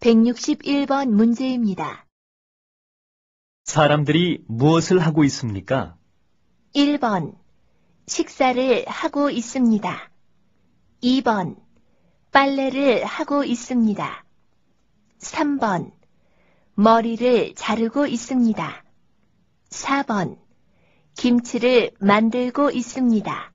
161번 문제입니다. 사람들이 무엇을 하고 있습니까? 1번. 식사를 하고 있습니다. 2번. 빨래를 하고 있습니다. 3번. 머리를 자르고 있습니다. 4번. 김치를 만들고 있습니다.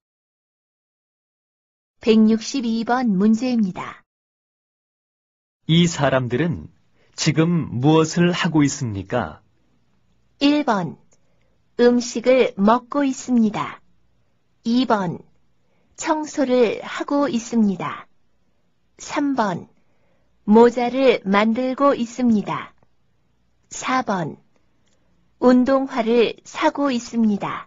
162번 문제입니다. 이 사람들은 지금 무엇을 하고 있습니까? 1번. 음식을 먹고 있습니다. 2번. 청소를 하고 있습니다. 3번. 모자를 만들고 있습니다. 4번. 운동화를 사고 있습니다.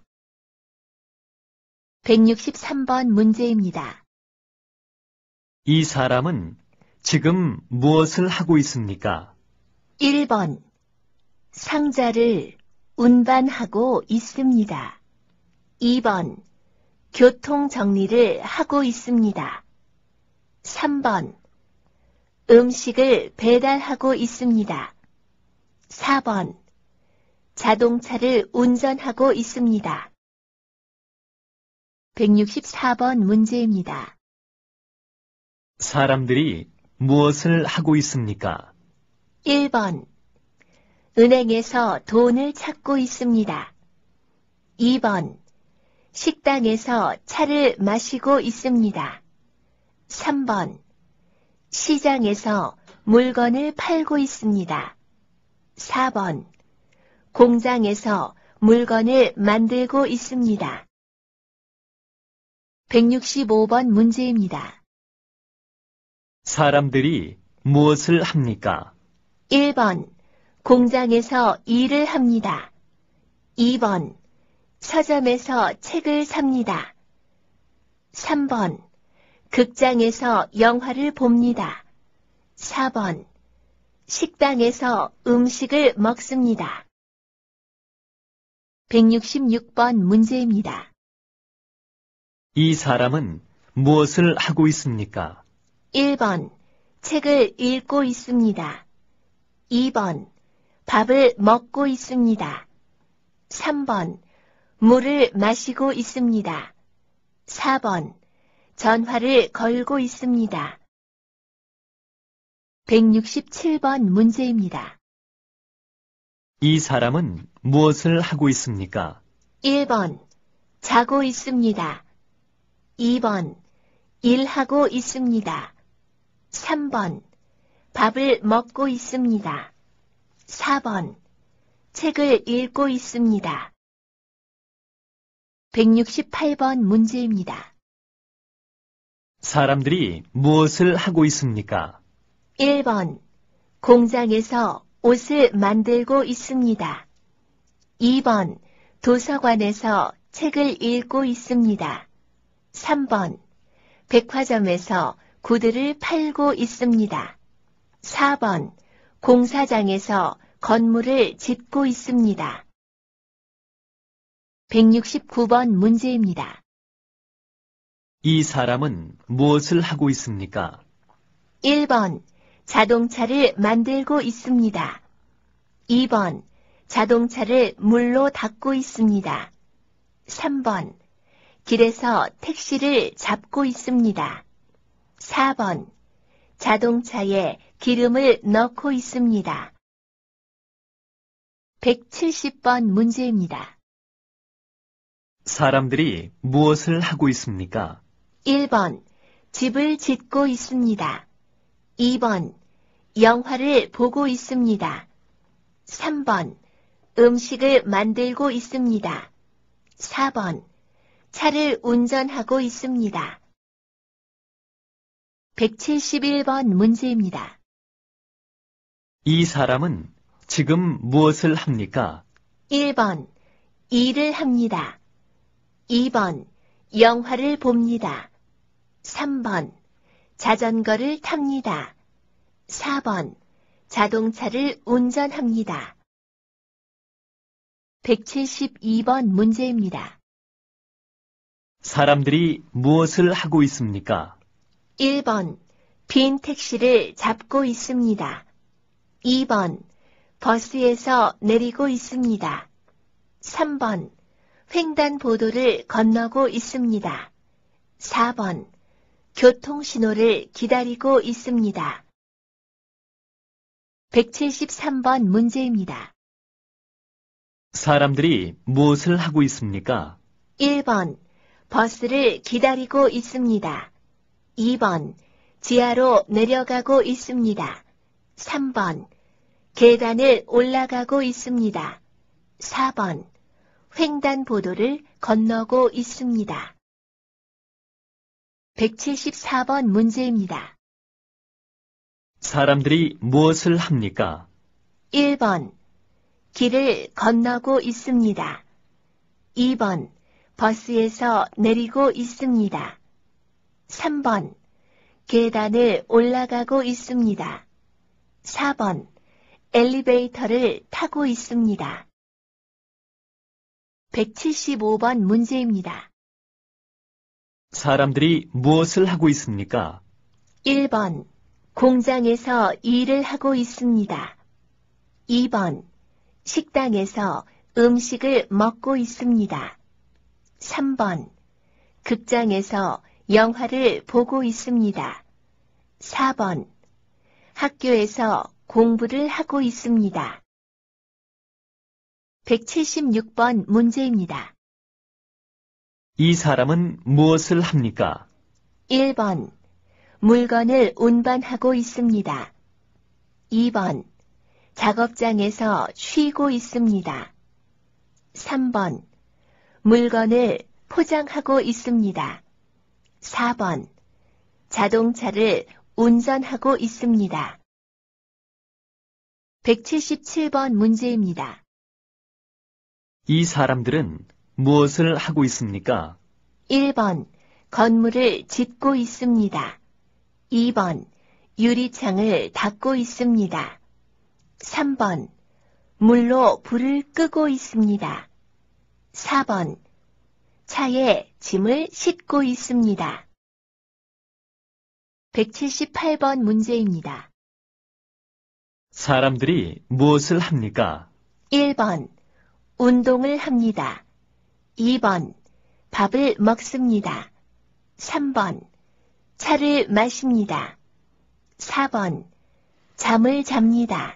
163번 문제입니다. 이 사람은 지금 무엇을 하고 있습니까? 1번. 상자를 운반하고 있습니다. 2번. 교통 정리를 하고 있습니다. 3번. 음식을 배달하고 있습니다. 4번. 자동차를 운전하고 있습니다. 164번 문제입니다. 사람들이 무엇을 하고 있습니까? 1번. 은행에서 돈을 찾고 있습니다. 2번. 식당에서 차를 마시고 있습니다. 3번. 시장에서 물건을 팔고 있습니다. 4번. 공장에서 물건을 만들고 있습니다. 165번 문제입니다. 사람들이 무엇을 합니까? 1번. 공장에서 일을 합니다. 2번. 서점에서 책을 삽니다. 3번. 극장에서 영화를 봅니다. 4번. 식당에서 음식을 먹습니다. 166번 문제입니다. 이 사람은 무엇을 하고 있습니까? 1번. 책을 읽고 있습니다. 2번. 밥을 먹고 있습니다. 3번. 물을 마시고 있습니다. 4번. 전화를 걸고 있습니다. 167번 문제입니다. 이 사람은 무엇을 하고 있습니까? 1번. 자고 있습니다. 2번. 일하고 있습니다. 3번. 밥을 먹고 있습니다. 4번. 책을 읽고 있습니다. 168번 문제입니다. 사람들이 무엇을 하고 있습니까? 1번. 공장에서 옷을 만들고 있습니다. 2번. 도서관에서 책을 읽고 있습니다. 3번. 백화점에서 구두를 팔고 있습니다. 4번. 공사장에서 건물을 짓고 있습니다. 169번 문제입니다. 이 사람은 무엇을 하고 있습니까? 1번. 자동차를 만들고 있습니다. 2번. 자동차를 물로 닦고 있습니다. 3번. 길에서 택시를 잡고 있습니다. 4번. 자동차에 기름을 넣고 있습니다. 170번 문제입니다. 사람들이 무엇을 하고 있습니까? 1번. 집을 짓고 있습니다. 2번. 영화를 보고 있습니다. 3번. 음식을 만들고 있습니다. 4번. 차를 운전하고 있습니다. 171번 문제입니다. 이 사람은 지금 무엇을 합니까? 1번. 일을 합니다. 2번. 영화를 봅니다. 3번. 자전거를 탑니다. 4번. 자동차를 운전합니다. 172번 문제입니다. 사람들이 무엇을 하고 있습니까? 1번. 빈 택시를 잡고 있습니다. 2번, 버스에서 내리고 있습니다. 3번, 횡단보도를 건너고 있습니다. 4번, 교통신호를 기다리고 있습니다. 173번 문제입니다. 사람들이 무엇을 하고 있습니까? 1번, 버스를 기다리고 있습니다. 2번, 지하로 내려가고 있습니다. 3번, 계단을 올라가고 있습니다. 4번, 횡단보도를 건너고 있습니다. 174번 문제입니다. 사람들이 무엇을 합니까? 1번, 길을 건너고 있습니다. 2번, 버스에서 내리고 있습니다. 3번, 계단을 올라가고 있습니다. 4번, 엘리베이터를 타고 있습니다. 175번 문제입니다. 사람들이 무엇을 하고 있습니까? 1번, 공장에서 일을 하고 있습니다. 2번, 식당에서 음식을 먹고 있습니다. 3번, 극장에서 영화를 보고 있습니다. 4번, 학교에서 공부를 하고 있습니다. 176번 문제입니다. 이 사람은 무엇을 합니까? 1번, 물건을 운반하고 있습니다. 2번, 작업장에서 쉬고 있습니다. 3번, 물건을 포장하고 있습니다. 4번, 자동차를 운전하고 있습니다. 177번 문제입니다. 이 사람들은 무엇을 하고 있습니까? 1번, 건물을 짓고 있습니다. 2번, 유리창을 닦고 있습니다. 3번, 물로 불을 끄고 있습니다. 4번, 차에 짐을 싣고 있습니다. 178번 문제입니다. 사람들이 무엇을 합니까? 1번, 운동을 합니다. 2번, 밥을 먹습니다. 3번, 차를 마십니다. 4번, 잠을 잡니다.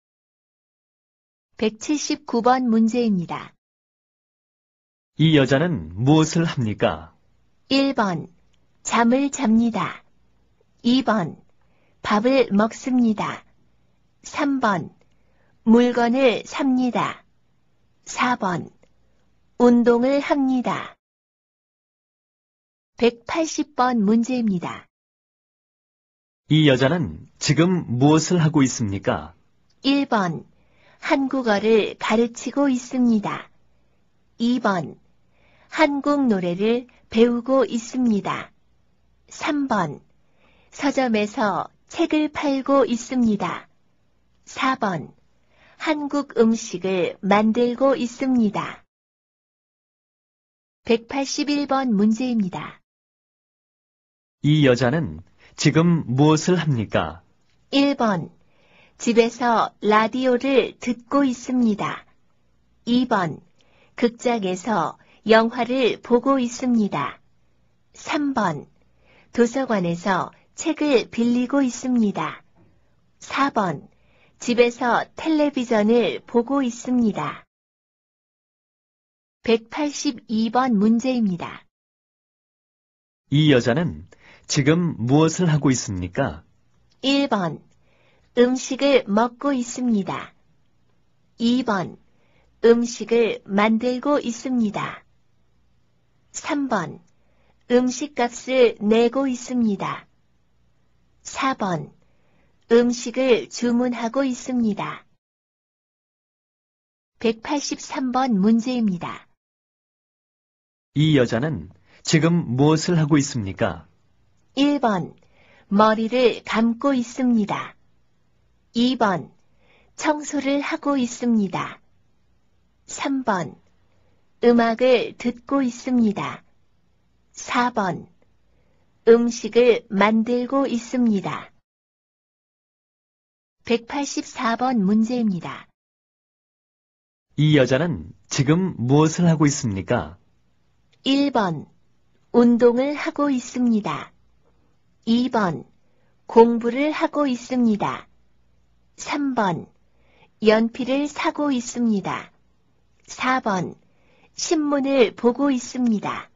179번 문제입니다. 이 여자는 무엇을 합니까? 1번, 잠을 잡니다. 2번, 밥을 먹습니다. 3번, 물건을 삽니다. 4번, 운동을 합니다. 180번 문제입니다. 이 여자는 지금 무엇을 하고 있습니까? 1번, 한국어를 가르치고 있습니다. 2번, 한국 노래를 배우고 있습니다. 3번, 서점에서 책을 팔고 있습니다. 4번, 한국 음식을 만들고 있습니다. 181번 문제입니다. 이 여자는 지금 무엇을 합니까? 1번, 집에서 라디오를 듣고 있습니다. 2번, 극장에서 영화를 보고 있습니다. 3번, 도서관에서 책을 빌리고 있습니다. 4번, 집에서 텔레비전을 보고 있습니다. 182번 문제입니다. 이 여자는 지금 무엇을 하고 있습니까? 1번, 음식을 먹고 있습니다. 2번, 음식을 만들고 있습니다. 3번, 음식값을 내고 있습니다. 4번, 음식을 주문하고 있습니다. 183번 문제입니다. 이 여자는 지금 무엇을 하고 있습니까? 1번, 머리를 감고 있습니다. 2번, 청소를 하고 있습니다. 3번, 음악을 듣고 있습니다. 4번, 음식을 만들고 있습니다. 184번 문제입니다. 이 여자는 지금 무엇을 하고 있습니까? 1번 운동을 하고 있습니다. 2번 공부를 하고 있습니다. 3번 연필을 사고 있습니다. 4번 신문을 보고 있습니다.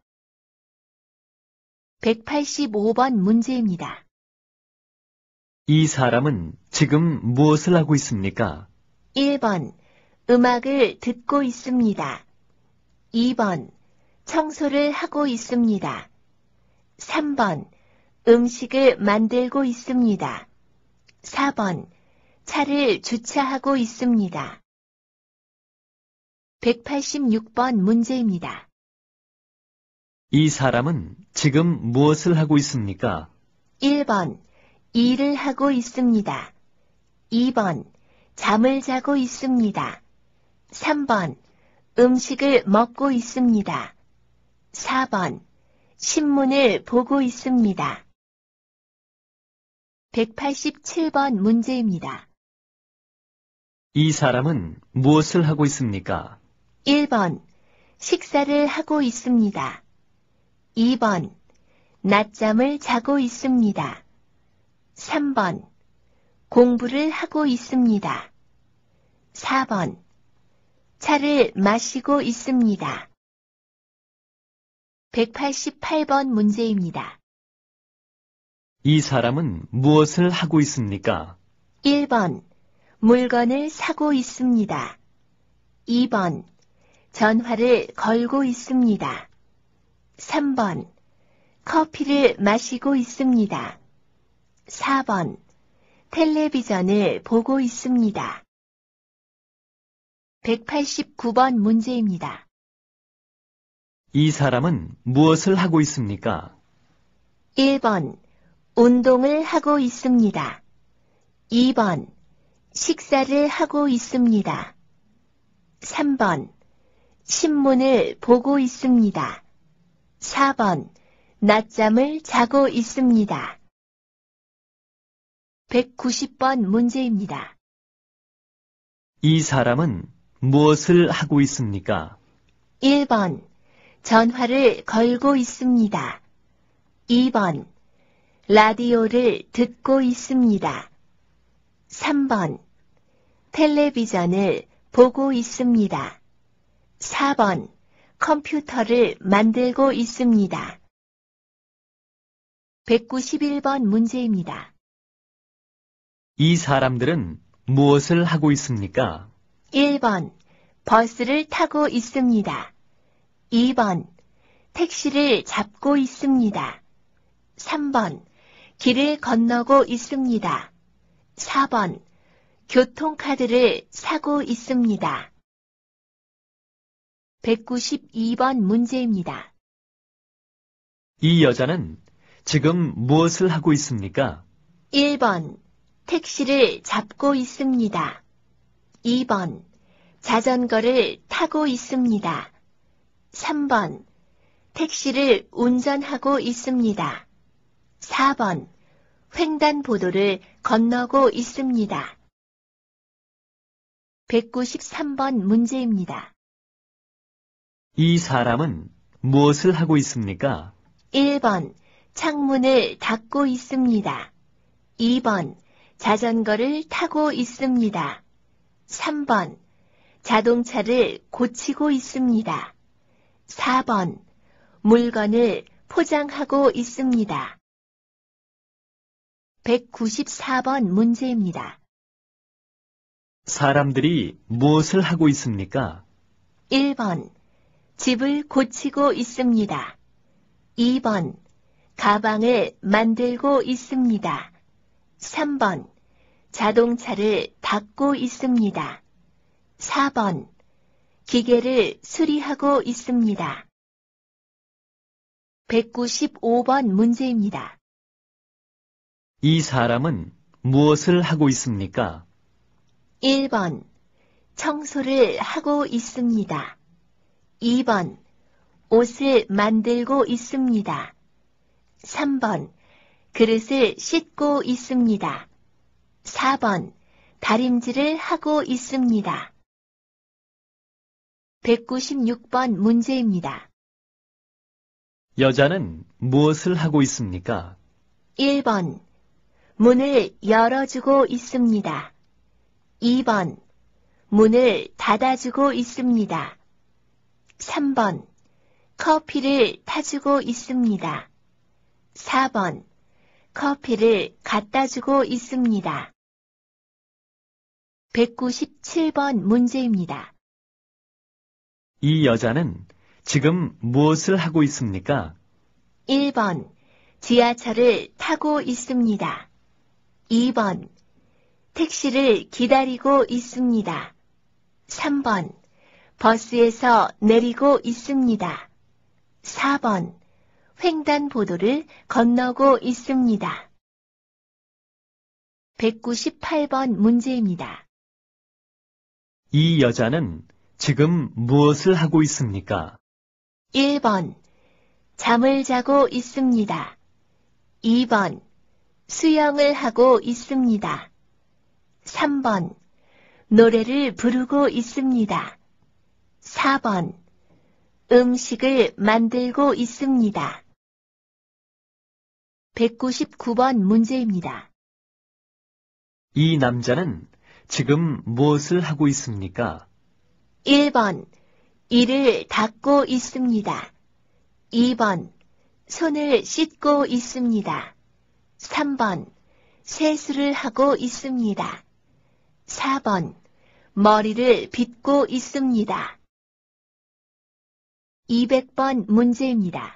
185번 문제입니다. 이 사람은 지금 무엇을 하고 있습니까? 1번 음악을 듣고 있습니다. 2번 청소를 하고 있습니다. 3번 음식을 만들고 있습니다. 4번 차를 주차하고 있습니다. 186번 문제입니다. 이 사람은 지금 무엇을 하고 있습니까? 1번 일을 하고 있습니다. 2번 잠을 자고 있습니다. 3번 음식을 먹고 있습니다. 4번 신문을 보고 있습니다. 187번 문제입니다. 이 사람은 무엇을 하고 있습니까? 1번 식사를 하고 있습니다. 2번 낮잠을 자고 있습니다. 3번 공부를 하고 있습니다. 4번 차를 마시고 있습니다. 188번 문제입니다. 이 사람은 무엇을 하고 있습니까? 1번 물건을 사고 있습니다. 2번 전화를 걸고 있습니다. 3번 커피를 마시고 있습니다. 4번 텔레비전을 보고 있습니다. 189번 문제입니다. 이 사람은 무엇을 하고 있습니까? 1번 운동을 하고 있습니다. 2번 식사를 하고 있습니다. 3번 신문을 보고 있습니다. 4번 낮잠을 자고 있습니다. 190번 문제입니다. 이 사람은 무엇을 하고 있습니까? 1번 전화를 걸고 있습니다. 2번 라디오를 듣고 있습니다. 3번 텔레비전을 보고 있습니다. 4번 컴퓨터를 만들고 있습니다. 191번 문제입니다. 이 사람들은 무엇을 하고 있습니까? 1번 버스를 타고 있습니다. 2번 택시를 잡고 있습니다. 3번 길을 건너고 있습니다. 4번 교통카드를 사고 있습니다. 192번 문제입니다. 이 여자는 지금 무엇을 하고 있습니까? 1번 택시를 잡고 있습니다. 2번 자전거를 타고 있습니다. 3번 택시를 운전하고 있습니다. 4번 횡단보도를 건너고 있습니다. 193번 문제입니다. 이 사람은 무엇을 하고 있습니까? 1번 창문을 닫고 있습니다. 2번 자전거를 타고 있습니다. 3번 자동차를 고치고 있습니다. 4번 물건을 포장하고 있습니다. 194번 문제입니다. 사람들이 무엇을 하고 있습니까? 1번 집을 고치고 있습니다. 2번 가방을 만들고 있습니다. 3번 자동차를 닦고 있습니다. 4번 기계를 수리하고 있습니다. 195번 문제입니다. 이 사람은 무엇을 하고 있습니까? 1번 청소를 하고 있습니다. 2번 옷을 만들고 있습니다. 3번 그릇을 씻고 있습니다. 4번 다림질을 하고 있습니다. 196번 문제입니다. 여자는 무엇을 하고 있습니까? 1번. 문을 열어주고 있습니다. 2번. 문을 닫아주고 있습니다. 3번. 커피를 타주고 있습니다. 4번. 커피를 갖다 주고 있습니다. 197번 문제입니다. 이 여자는 지금 무엇을 하고 있습니까? 1번. 지하철을 타고 있습니다. 2번. 택시를 기다리고 있습니다. 3번. 버스에서 내리고 있습니다. 4번. 횡단보도를 건너고 있습니다. 198번 문제입니다. 이 여자는 지금 무엇을 하고 있습니까? 1번. 잠을 자고 있습니다. 2번. 수영을 하고 있습니다. 3번. 노래를 부르고 있습니다. 4번. 음식을 만들고 있습니다. 199번 문제입니다. 이 남자는 지금 무엇을 하고 있습니까? 1번. 이를 닦고 있습니다. 2번. 손을 씻고 있습니다. 3번. 세수를 하고 있습니다. 4번. 머리를 빗고 있습니다. 200번 문제입니다.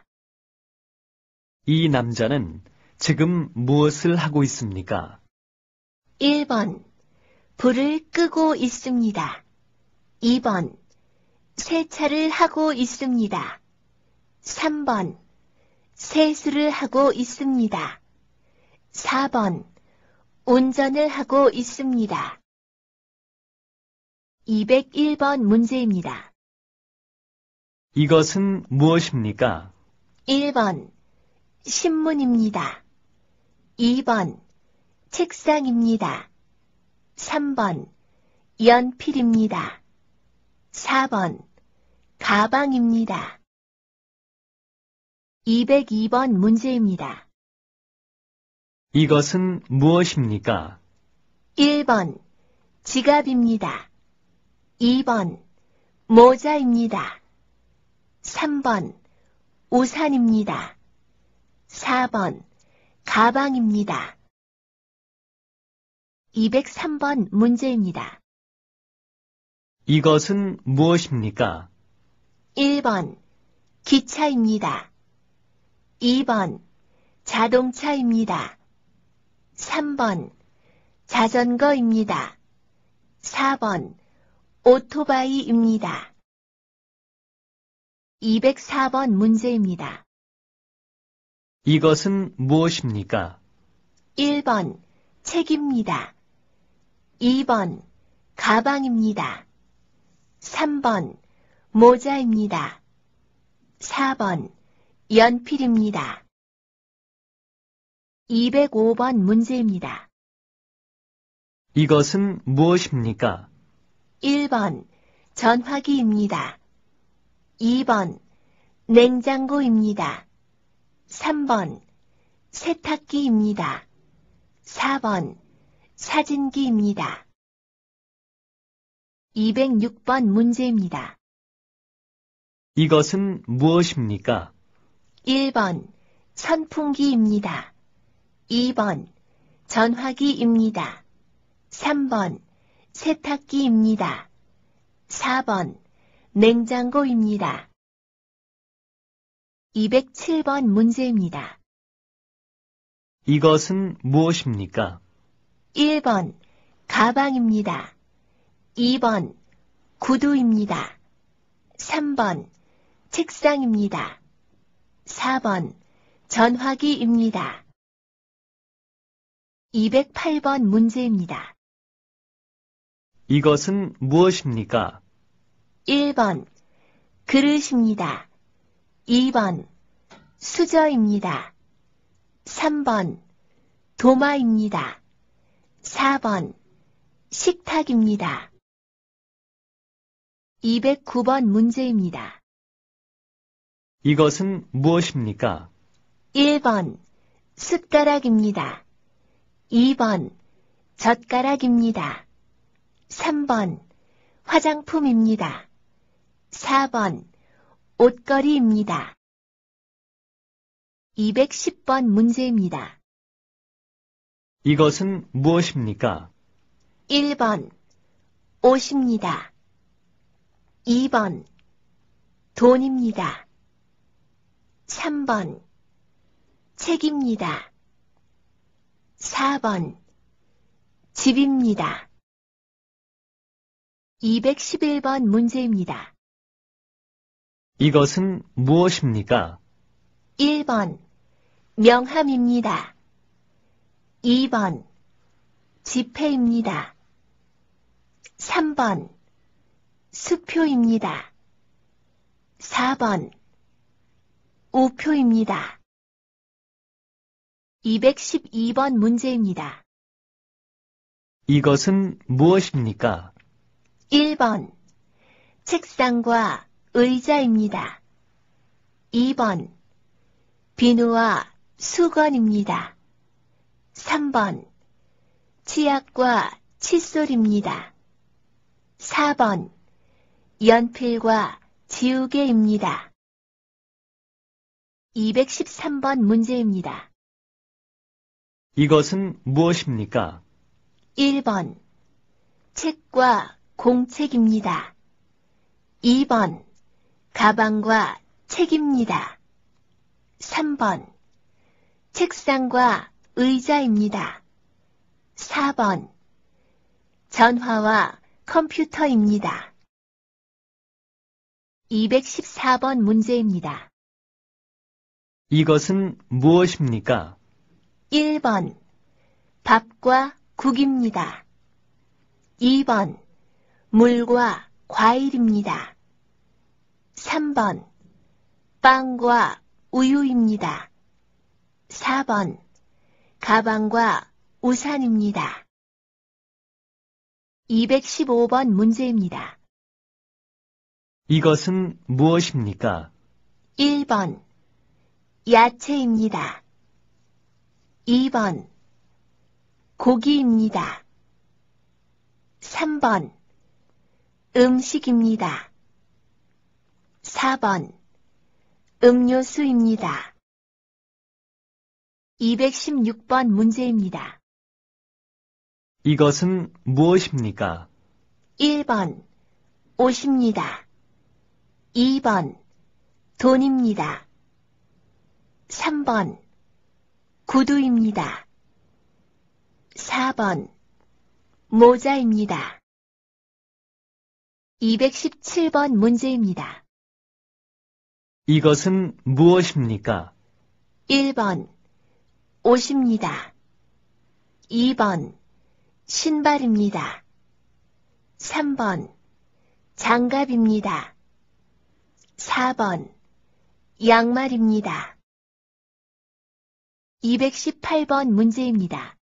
이 남자는 지금 무엇을 하고 있습니까? 1번. 불을 끄고 있습니다. 2번. 세차를 하고 있습니다. 3번. 세수를 하고 있습니다. 4번. 운전을 하고 있습니다. 201번 문제입니다. 이것은 무엇입니까? 1번. 신문입니다. 2번. 책상입니다. 3번. 연필입니다. 4번. 가방입니다. 202번 문제입니다. 이것은 무엇입니까? 1번. 지갑입니다. 2번. 모자입니다. 3번. 우산입니다. 4번. 가방입니다. 203번 문제입니다. 이것은 무엇입니까? 1번. 기차입니다. 2번. 자동차입니다. 3번. 자전거입니다. 4번. 오토바이입니다. 204번 문제입니다. 이것은 무엇입니까? 1번. 책입니다. 2번. 가방입니다. 3번. 모자입니다. 4번. 연필입니다. 205번 문제입니다. 이것은 무엇입니까? 1번. 전화기입니다. 2번. 냉장고입니다. 3번. 세탁기입니다. 4번. 사진기입니다. 206번 문제입니다. 이것은 무엇입니까? 1번. 선풍기입니다. 2번. 전화기입니다. 3번. 세탁기입니다. 4번. 냉장고입니다. 207번 문제입니다. 이것은 무엇입니까? 1번. 가방입니다. 2번. 구두입니다. 3번. 책상입니다. 4번. 전화기입니다. 208번 문제입니다. 이것은 무엇입니까? 1번. 그릇입니다. 2번. 수저입니다. 3번. 도마입니다. 4번. 식탁입니다. 209번 문제입니다. 이것은 무엇입니까? 1번 숟가락입니다. 2번 젓가락입니다. 3번 화장품입니다. 4번 옷걸이입니다. 210번 문제입니다. 이것은 무엇입니까? 1번 옷입니다. 2번 돈입니다. 3번 책입니다. 4번 집입니다. 211번 문제입니다. 이것은 무엇입니까? 1번 명함입니다. 2번 지폐입니다. 3번 수표입니다. 4번 우표입니다. 212번 문제입니다. 이것은 무엇입니까? 1번 책상과 의자입니다. 2번 비누와 수건입니다. 3번 치약과 칫솔입니다. 4번 연필과 지우개입니다. 213번 문제입니다. 이것은 무엇입니까? 1번 책과 공책입니다. 2번 가방과 책입니다. 3번 책상과 의자입니다. 4번 전화와 컴퓨터입니다. 214번 문제입니다. 이것은 무엇입니까? 1번 밥과 국입니다. 2번 물과 과일입니다. 3번 빵과 우유입니다. 4번 가방과 우산입니다. 215번 문제입니다. 이것은 무엇입니까? 1번 야채입니다. 2번 고기입니다. 3번 음식입니다. 4번 음료수입니다. 216번 문제입니다. 이것은 무엇입니까? 1번 옷입니다. 2번 돈입니다. 3번 구두입니다. 4번 모자입니다. 217번 문제입니다. 이것은 무엇입니까? 1번 옷입니다. 2번 신발입니다. 3번 장갑입니다. 4번 양말입니다. 218번 문제입니다.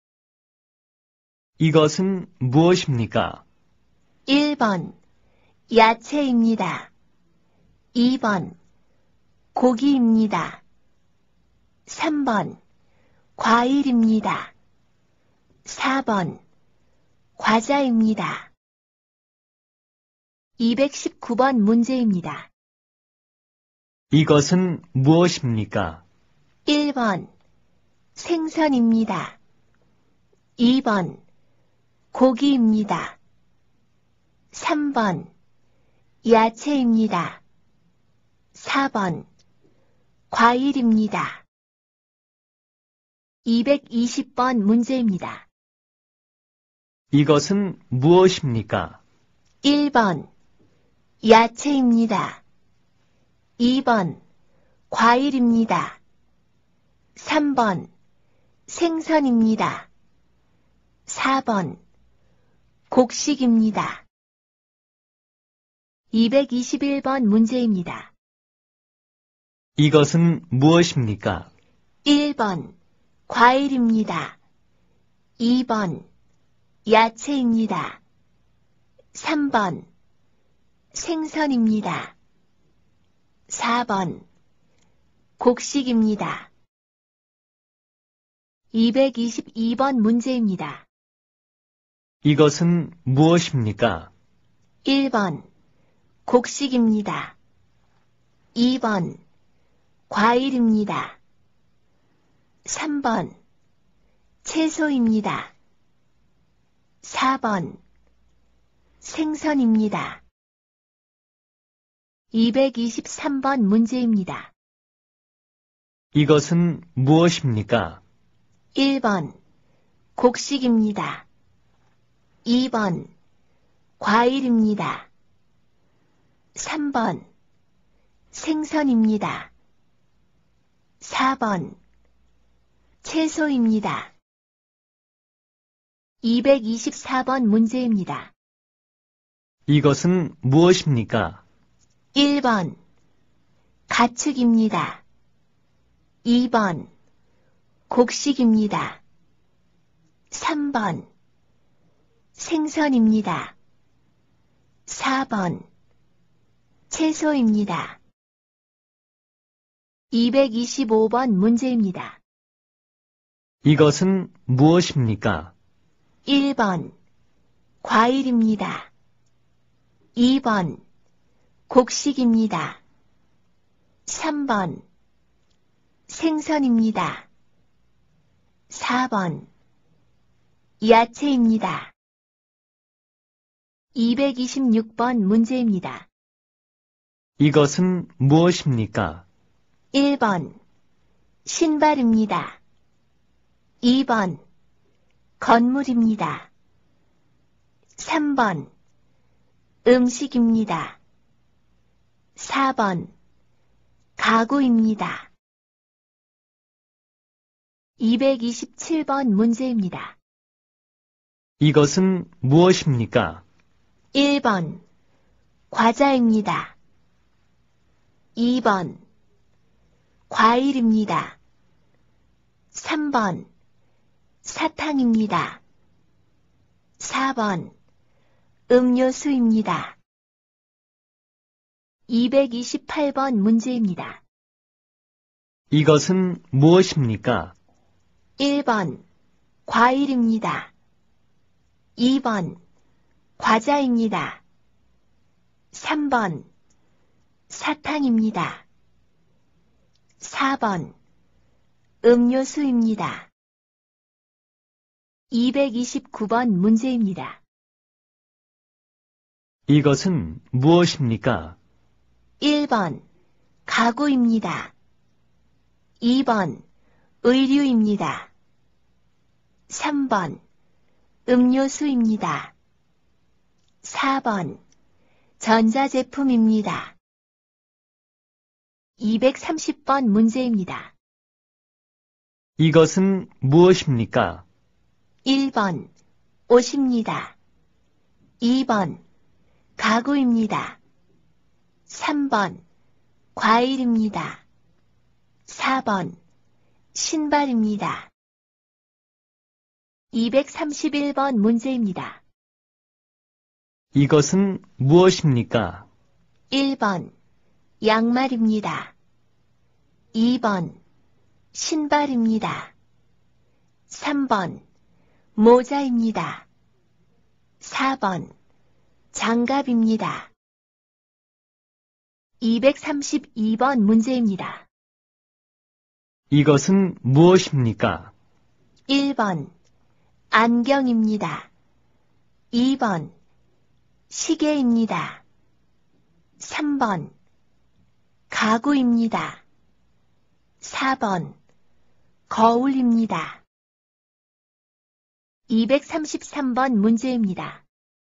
이것은 무엇입니까? 1번 야채입니다. 2번 고기입니다. 3번 과일입니다. 4번 과자입니다. 219번 문제입니다. 이것은 무엇입니까? 1번 생선입니다. 2번 고기입니다. 3번 야채입니다. 4번 과일입니다. 220번 문제입니다. 이것은 무엇입니까? 1번 야채입니다. 2번 과일입니다. 3번 생선입니다. 4번 곡식입니다. 221번 문제입니다. 이것은 무엇입니까? 1번 과일입니다. 2번 야채입니다. 3번 생선입니다. 4번 곡식입니다. 222번 문제입니다. 이것은 무엇입니까? 1번 곡식입니다. 2번 과일입니다. 3번 채소입니다. 4번 생선입니다. 223번 문제입니다. 이것은 무엇입니까? 1번 곡식입니다. 2번 과일입니다. 3번 생선입니다. 4번 채소입니다. 224번 문제입니다. 이것은 무엇입니까? 1번 가축입니다. 2번 곡식입니다. 3번 생선입니다. 4번 채소입니다. 225번 문제입니다. 이것은 무엇입니까? 1번 과일입니다. 2번 곡식입니다. 3번 생선입니다. 4번 야채입니다. 226번 문제입니다. 이것은 무엇입니까? 1번 신발입니다. 2번 건물입니다. 3번 음식입니다. 4번 가구입니다. 227번 문제입니다. 이것은 무엇입니까? 1번 과자입니다. 2번 과일입니다. 3번 사탕입니다. 4번 음료수입니다. 228번 문제입니다. 이것은 무엇입니까? 1번 과일입니다. 2번 과자입니다. 3번 사탕입니다. 4번 음료수입니다. 229번 문제입니다. 이것은 무엇입니까? 1번 가구입니다. 2번 의류입니다. 3번 음료수입니다. 4번 전자제품입니다. 230번 문제입니다. 이것은 무엇입니까? 1번 옷입니다. 2번 가구입니다. 3번 과일입니다. 4번 신발입니다. 231번 문제입니다. 이것은 무엇입니까? 1번 양말입니다. 2번 신발입니다. 3번 모자입니다. 4번 장갑입니다. 232번 문제입니다. 이것은 무엇입니까? 1번 안경입니다. 2번 시계입니다. 3번 가구입니다. 4번 거울입니다. 233번 문제입니다.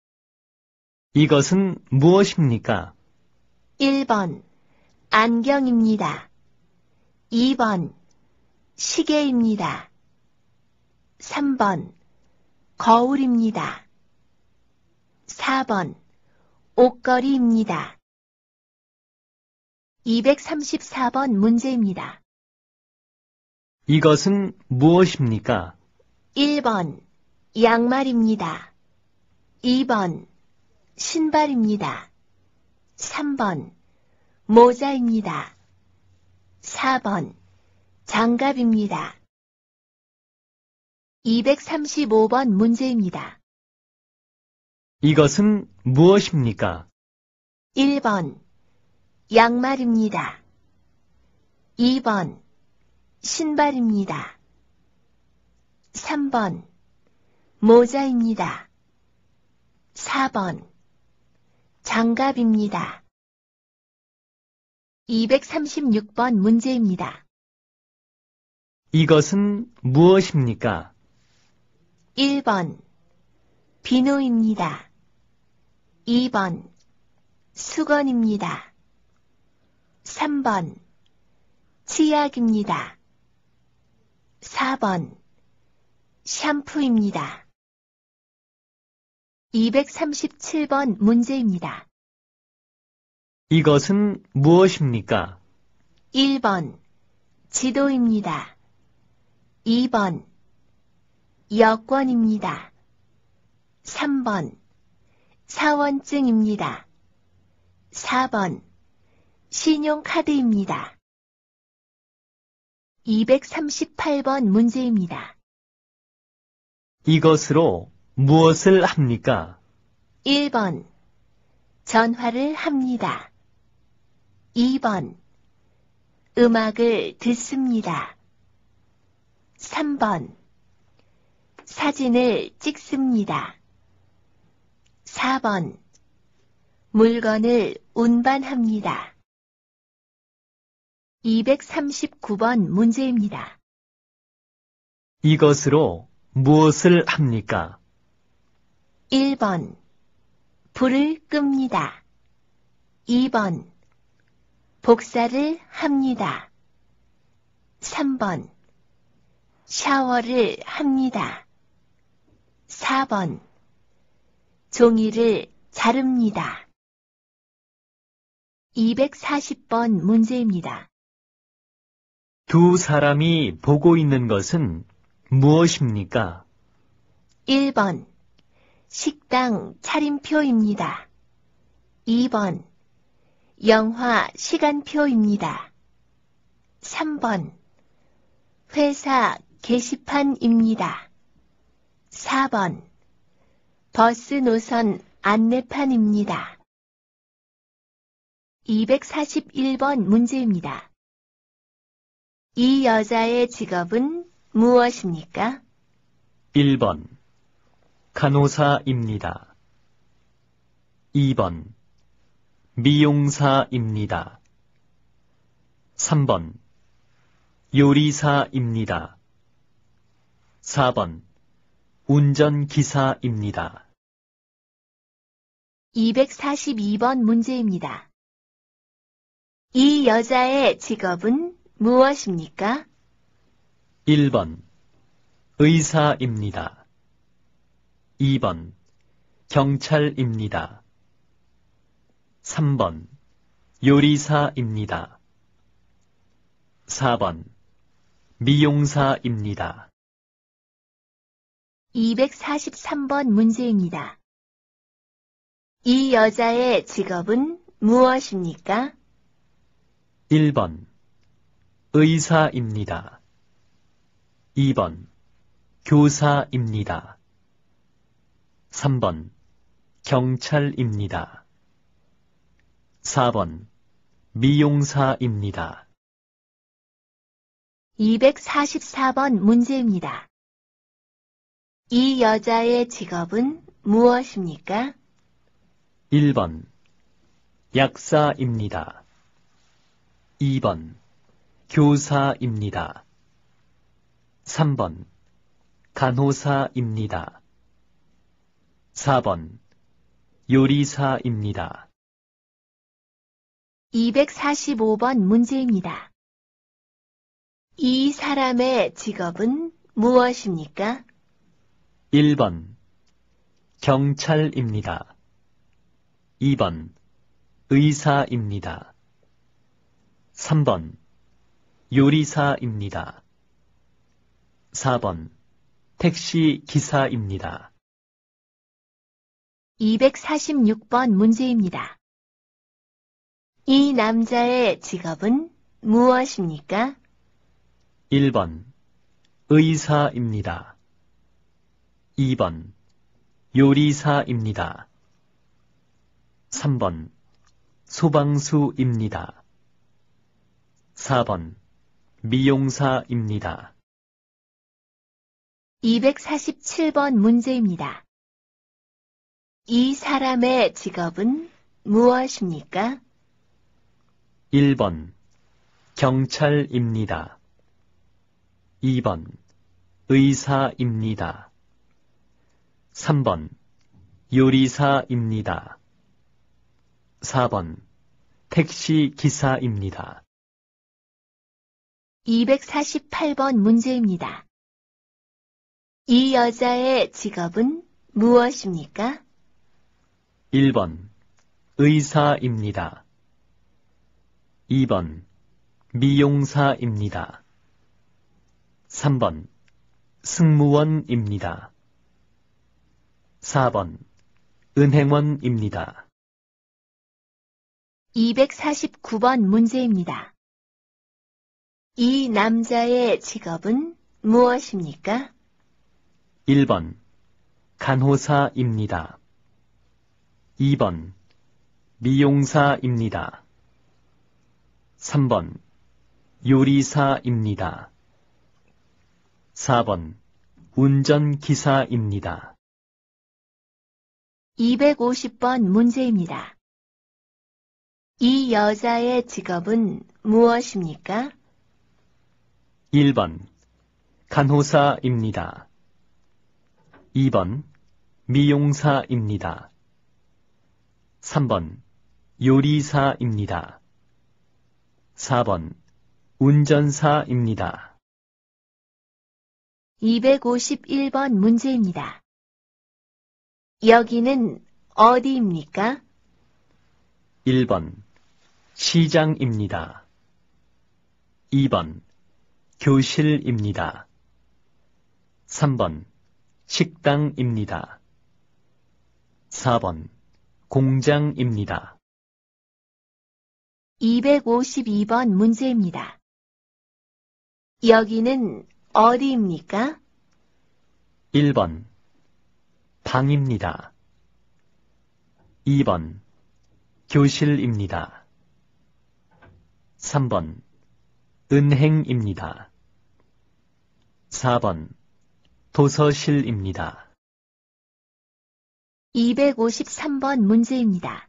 이것은 무엇입니까? 1번 안경입니다. 2번 시계입니다. 3번 거울입니다. 4번 옷걸이입니다. 234번 문제입니다. 이것은 무엇입니까? 1번 양말입니다. 2번 신발입니다. 3번 모자입니다. 4번 장갑입니다. 235번 문제입니다. 이것은 무엇입니까? 1번 양말입니다. 2번 신발입니다. 3번 모자입니다. 4번 장갑입니다. 236번 문제입니다. 이것은 무엇입니까? 1번 비누입니다. 2번 수건입니다. 3번 치약입니다. 4번 샴푸입니다. 237번 문제입니다. 이것은 무엇입니까? 1번 지도입니다. 2번 여권입니다. 3번 사원증입니다. 4번 신용카드입니다. 238번 문제입니다. 이것으로 무엇을 합니까? 1번 전화를 합니다. 2번 음악을 듣습니다. 3번 사진을 찍습니다. 4번 물건을 운반합니다. 239번 문제입니다. 이것으로 무엇을 합니까? 1번 불을 끕니다. 2번 복사를 합니다. 3번 샤워를 합니다. 4번 종이를 자릅니다. 240번 문제입니다. 두 사람이 보고 있는 것은 무엇입니까? 1번 식당 차림표입니다. 2번 영화 시간표입니다. 3번 회사 게시판입니다. 4번 버스 노선 안내판입니다. 241번 문제입니다. 이 여자의 직업은 무엇입니까? 1번 간호사입니다. 2번 미용사입니다. 3번 요리사입니다. 4번 운전기사입니다. 242번 문제입니다. 이 여자의 직업은 무엇입니까? 1번 의사입니다. 2번 경찰입니다. 3번 요리사입니다. 4번 미용사입니다. 243번 문제입니다. 이 여자의 직업은 무엇입니까? 1번 의사입니다. 2번 교사입니다. 3번 경찰입니다. 4번 미용사입니다. 244번 문제입니다. 이 여자의 직업은 무엇입니까? 1번 약사입니다. 2번 교사입니다. 3번 간호사입니다. 4번 요리사입니다. 245번 문제입니다. 이 사람의 직업은 무엇입니까? 1번 경찰입니다. 2번 의사입니다. 3번 요리사입니다. 4번 택시 기사입니다. 246번 문제입니다. 이 남자의 직업은 무엇입니까? 1번 의사입니다. 2번 요리사입니다. 3번 소방수입니다. 4번 미용사입니다. 247번 문제입니다. 이 사람의 직업은 무엇입니까? 1번 경찰입니다. 2번 의사입니다. 3번 요리사입니다. 4번 택시 기사입니다. 248번 문제입니다. 이 여자의 직업은 무엇입니까? 1번 의사입니다. 2번 미용사입니다. 3번 승무원입니다. 4번 은행원입니다. 249번 문제입니다. 이 남자의 직업은 무엇입니까? 1번 간호사입니다. 2번 미용사입니다. 3번 요리사입니다. 4번 운전기사입니다. 250번 문제입니다. 이 여자의 직업은 무엇입니까? 1번 간호사입니다. 2번 미용사입니다. 3번 요리사입니다. 4번 운전사입니다. 251번 문제입니다. 여기는 어디입니까? 1번 시장입니다. 2번 교실입니다. 3번 식당입니다. 4번 공장입니다. 252번 문제입니다. 여기는 어디입니까? 1번 방입니다. 2번 교실입니다. 3번 은행입니다. 4번 도서실입니다. 253번 문제입니다.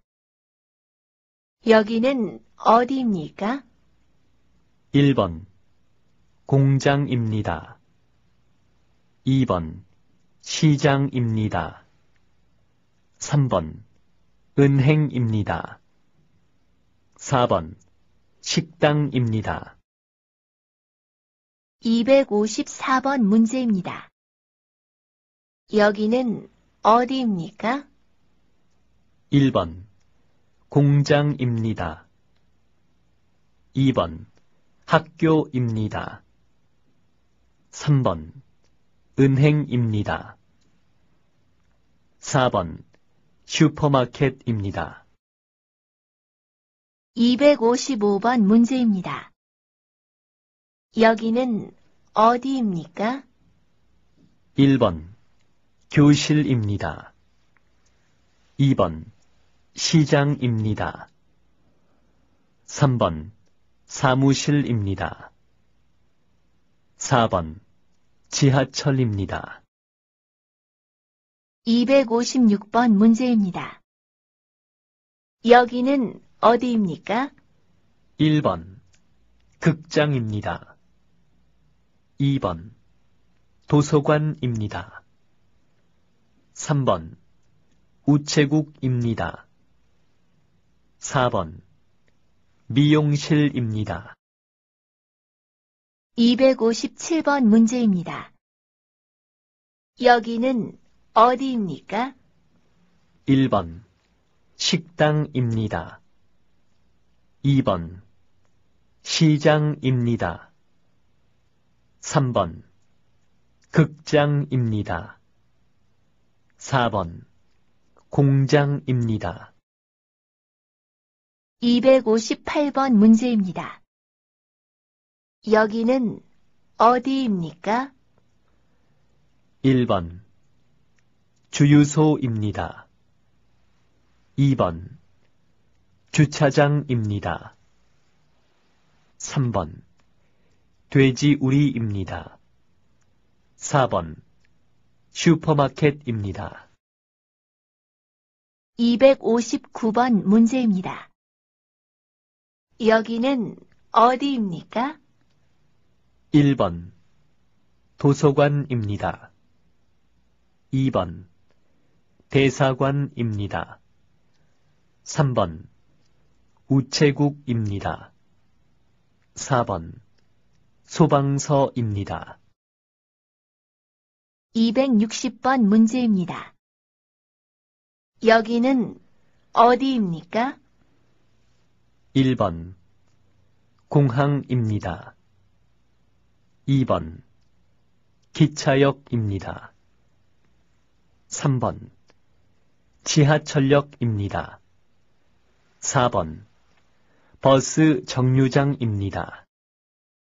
여기는 어디입니까? 1번 공장입니다. 2번 시장입니다. 3번 은행입니다. 4번 식당입니다. 254번 문제입니다. 여기는 어디입니까? 1번 공장입니다. 2번 학교입니다. 3번 은행입니다. 4번 슈퍼마켓입니다. 255번 문제입니다. 여기는 어디입니까? 1번 교실입니다. 2번 시장입니다. 3번 사무실입니다. 4번 지하철입니다. 256번 문제입니다. 여기는 어디입니까? 1번 극장입니다. 2번 도서관입니다. 3번 우체국입니다. 4번 미용실입니다. 257번 문제입니다. 여기는 어디입니까? 1번 식당입니다. 2번 시장입니다. 3번 극장입니다. 4번 공장입니다. 258번 문제입니다. 여기는 어디입니까? 1번 주유소입니다. 2번 주차장입니다. 3번 돼지우리입니다. 4번 슈퍼마켓입니다. 259번 문제입니다. 여기는 어디입니까? 1번 도서관입니다. 2번 대사관입니다. 3번 우체국입니다. 4번 소방서입니다. 260번 문제입니다. 여기는 어디입니까? 1번 공항입니다. 2번 기차역입니다. 3번 지하철역입니다. 4번 버스 정류장입니다.